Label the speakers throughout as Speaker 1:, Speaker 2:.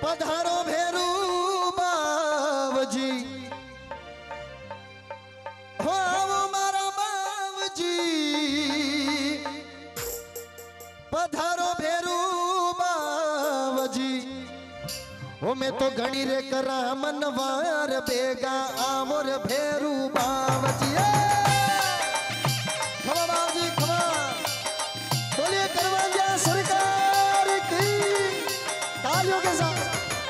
Speaker 1: पधारो भेरू बावजी हो मारा बावजी पधारो भेरू बावजी हो मैं तो घणी रे करा मनवार बेगा आमोर भेरू बावजी खमा बावजी खमा बोलिए करवांजा सरकार की तालियों के साथ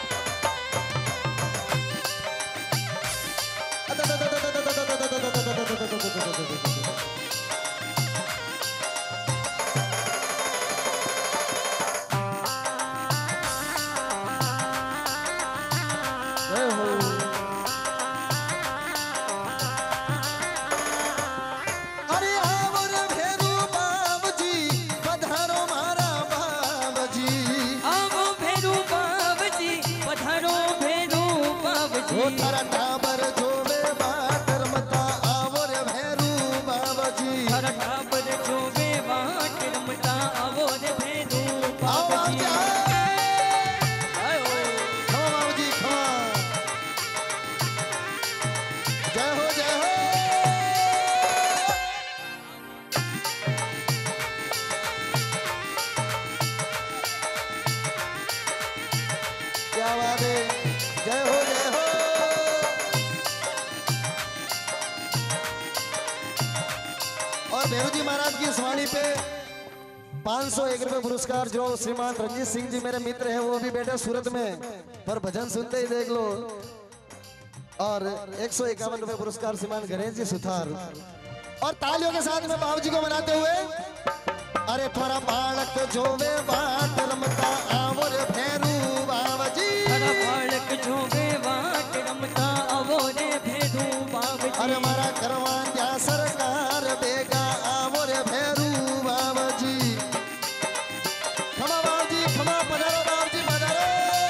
Speaker 1: भेरूजी महाराज की स्वाणी पे 501 रुपए पुरस्कार जो श्रीमान रंजीत सिंह जी मेरे मित्र हैं वो भी बैठे सूरत में पर भजन सुनते ही देख लो। और 151 रुपए पुरस्कार श्रीमान गणेश जी सुथार। और तालियों के साथ में बाबूजी को मनाते हुए अरे थोड़ा बालक जो वे बाट रमता आवोर भेरू बाबूजी
Speaker 2: थोड़ा बालक जो वे बाट रमता आवोर भेरू बाबूजी
Speaker 1: अरे मारा करवान जा सरकार बेगा आवोर भेरू बाबूजी खमा बाबूजी खमा पधारो बाबूजी पधारो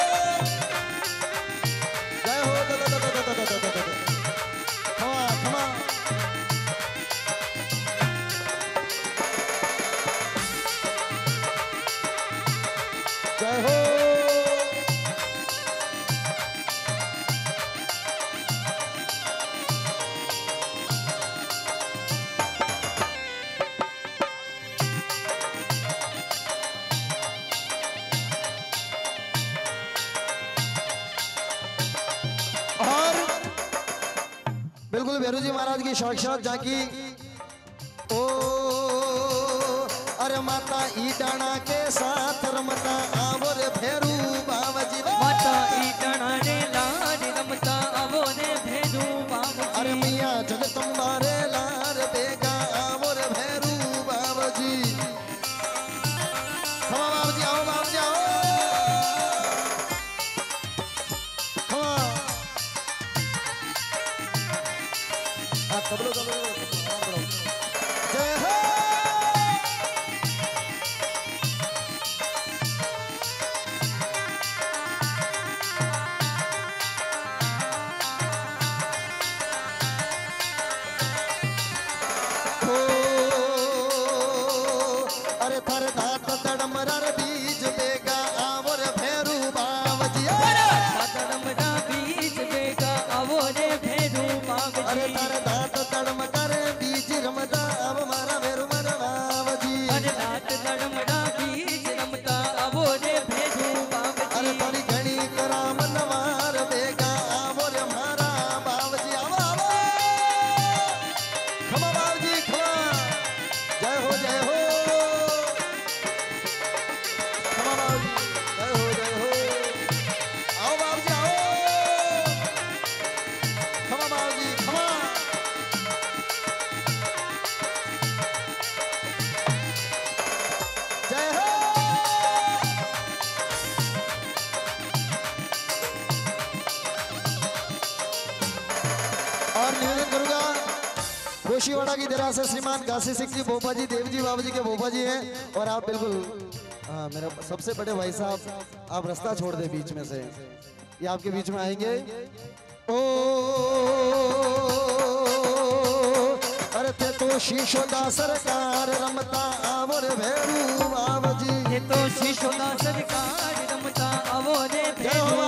Speaker 1: जय हो खमा खमा जय हो बिल्कुल भेरूजी महाराज की साक्षात झांकी। ओ अरे माता ईटाणा के साथ रमता आवोर भेरू बाबूजी
Speaker 2: माता ईटाणा रे लाड रमता आवोर भेरू बाबूजी
Speaker 1: अरे मैया जगदम्बा रे लार बेगा आवोर भेरू बाबूजी खमा बाबूजी आओ बाबूजी आओ खमा कबलो जय हो अरे थर दात तड़मरर बीज बेगा आवोर भेरू बाबूजी
Speaker 2: तड़मरा बीज बेगा आवोर भेरू बाबूजी
Speaker 1: अरे थर दात तड़मकर बीज रमदा अब मारा भेरू मर बाबूजी
Speaker 2: अरे दात तड़मरा बीज रमता आवोर भेरू बाबूजी
Speaker 1: अरे थोड़ी घणी करा मनवार बेगा आवोर मारा बाबूजी आवो आवो खमा बाबूजी खमा जय हो जय हो खमा बाबूजी जय हो आओ बाबूजी आओ खमा बाबूजी खमा जय हो और निवेदन करूंगा गोशीवाड़ा की तरह से श्रीमान काशी सिंह जी भोपा जी देवजी बाबू जी के भोपा जी हैं और आप बिल्कुल मेरा सबसे बड़े भाई साहब आप रास्ता छोड़ दे बीच में से ये आपके बीच में आएंगे। ओ अरे ते तो शीशो दा सरकार रमता आवोर भेरू बाबूजी
Speaker 2: ये तो शीशो दा सरकार रमता आवोर भेरू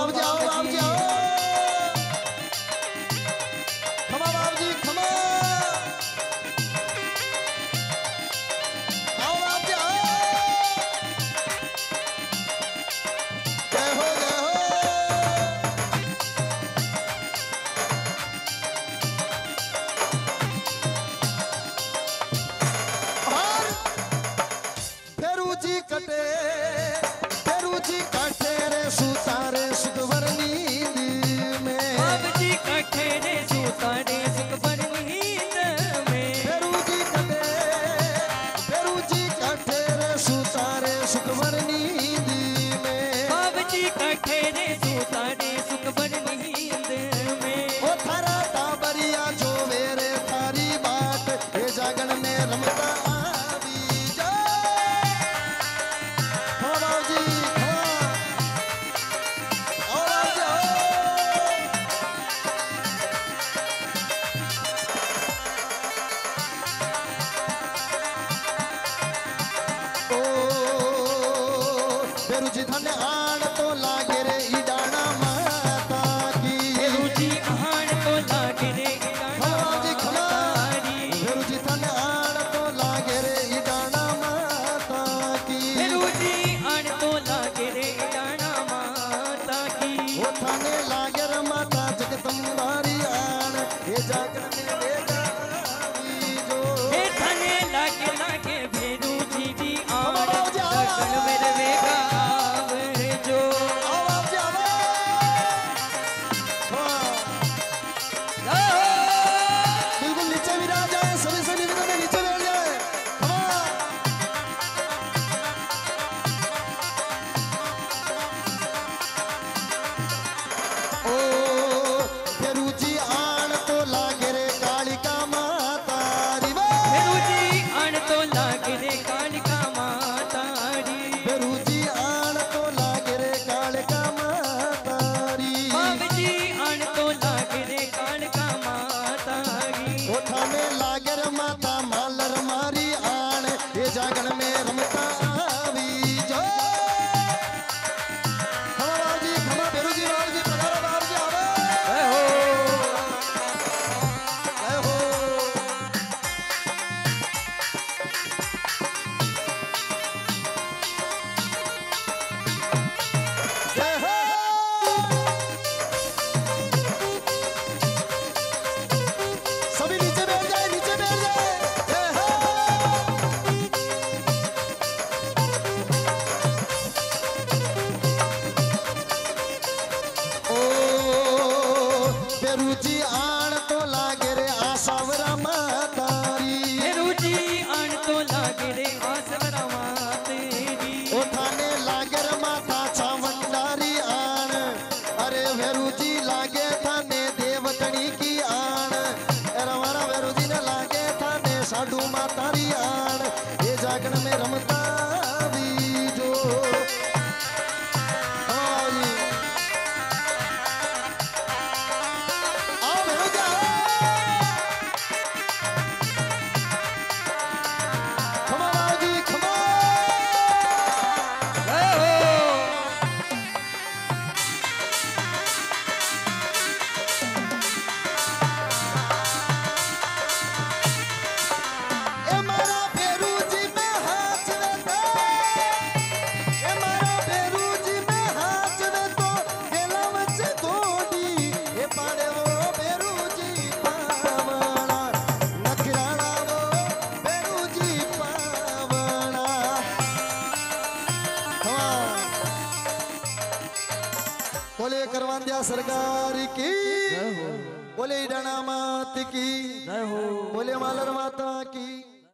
Speaker 1: फेरुजी धन आण तो लागे रे ईडाना माता की
Speaker 2: फेरुजी आण तो लागे रे ईडाना मातारी
Speaker 1: फेरुजी धन आण तो लागे रे ईडाना माता की
Speaker 2: फेरुजी आण तो लागे रे ईडाना माता की
Speaker 1: वो थाने लागे रे माता जगदम्बारी आण ये जागरण में वेगा जो
Speaker 2: हे थाने लागे लागे फेरुजी दी आण
Speaker 1: बाबा जी, आओ,
Speaker 2: जगन मेरे वेगा आवे जो
Speaker 1: आवाज जी हाँ बिल्कुल नीचे भी रह जाए सभी से निवेदन है नीचे बैठ जाए हाँ ओ फेरुजी आण तो लागे रे कालिका माता री वा
Speaker 2: फेरुजी आण तो लागे रे कालिका मातारी
Speaker 1: फेरुजी आण तो लागे रे कालिका माता री
Speaker 2: बाबजी आण तो लागे रे कालिका मातारी
Speaker 1: ओ थाने लागे रे माता मालर मारी आण ये जागण में रमता आवी जो खमा बाबजी खमा फेरुजी बाबजी पधारो बाबजी आवे जय हो जय हो सभी नीचे बैठ जाए नीचे बैठ जाए जय हो ओ फेरुजी आण तो लागे रे आसावरा मातारी
Speaker 2: फेरुजी आण तो लागे रे आसवरा मातेरी
Speaker 1: ओ थाने लागे रे माता चावंडारी आण अरे फेरुजी लागे थाने देवतणी की आण अरे हमारा फेरुजी ने लागे थाने साधु मातारी आण ये जागरण में रमता भी जो हाँ जी आओ फेरुजी आओ खमा बाबूजी खमा ए मारा फेरुजी में हाथ रखो ए मारा फेरुजी में हाथ रखो गेला वच्चे गोडी ए पाड़े वो फेरुजी पावना नखराना वो फेरुजी पावना हाँ बोले करवांदिया सरकार की बोले ईडाना मात की
Speaker 2: जय हो
Speaker 1: बोले मालर माता की